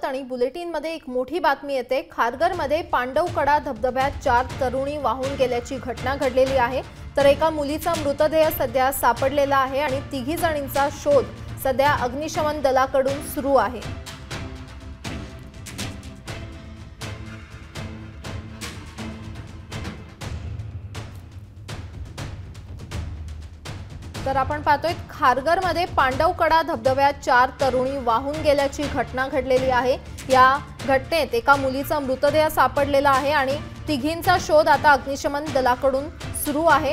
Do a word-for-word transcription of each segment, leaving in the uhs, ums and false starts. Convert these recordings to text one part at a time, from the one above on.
आणि बुलेटिनमध्ये एक मोठी बातमी येते। खारघरमध्ये पांडवकडा धबधब्यात चार तरुणी वाहून गेल्याची घटना घडलेली आहे। तर एका मुलीचा मृतदेह सध्या सापडलेला आहे आणि तिघी जणींचा शोध सध्या अग्निशमन दलाकडून सुरू आहे। तर आपण पाहतोय खारघरमध्ये पांडवकडा धबधब्यात चार तरुणी वाहून गेल्याची घटना घडलेली आहे। या घटनेत एका मुलीचा मृतदेह सापडलेला आहे आणि तिघींचा शोध आता अग्निशमन दलाकडून सुरू आहे।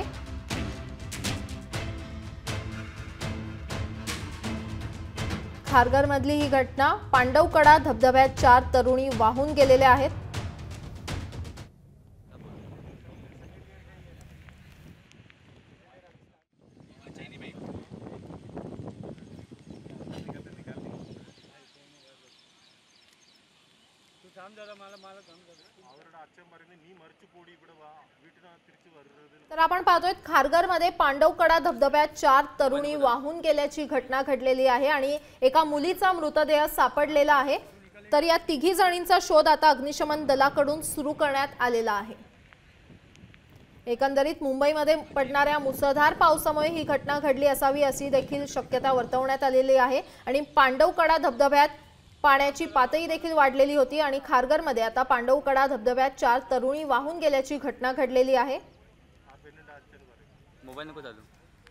खारघरमधली ही घटना, पांडवकडा धबधब्यात चार तरुणी वाहून गेलेल्या आहेत। तर आपण पाहतोय खारघरमध्ये पांडवकडा धबधब्यात चार तरुणी वाहून गेल्याची घटना घडलेली आहे आणि एका मुलीचा मृतदेह सापडलेला आहे। तर या तिघी जणींचा शोध आता अग्निशमन दलाकडून सुरू करण्यात आलेला आहे। एकंदरीत मुंबईमध्ये पडणाऱ्या मुसळधार पावसामुळे ही घटना घडली असावी अशी देखील शक्यता वर्तवण्यात आलेली आहे आणि पांडवकडा धबधब्यात पाण्याची पातळी देखील वाढलेली होती आणि खारघरमध्ये आता पांडवकडा धबधब्यात चार तरुणी वाहून गेल्याची घटना घडलेली आहे। मोबाईल नको चालू।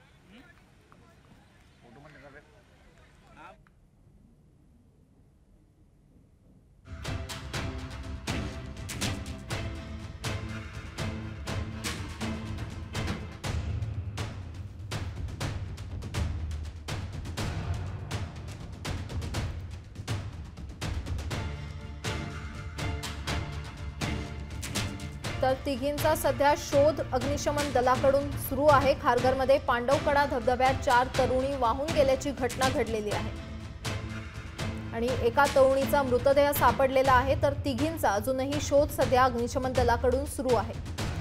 तर तिघींचा सध्या शोध अग्निशमन दलाकडून सुरू आहे। खारघरमध्ये पांडवकडा धबधब्यात चार तरुणी वाहून गेल्याची घटना घडलेली आहे आणि एका तरुणीचा मृतदेह सापडलेला आहे। तर तिघींचा अजूनही शोध सध्या अग्निशमन दलाकडून सुरू आहे।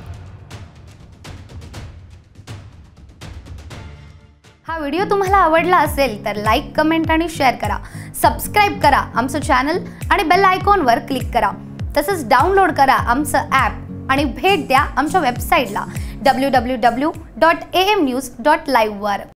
हा व्हिडिओ तुम्हाला आवडला असेल तर लाईक, कमेंट आणि शेअर करा। सबस्क्राइब करा आमचं चॅनल आणि बेल आयकॉनवर क्लिक करा। तसंच डाउनलोड करा आमचं ॲप आणि भेट द्या आमच्या वेबसाईटला W W W dot A M news dot live वर।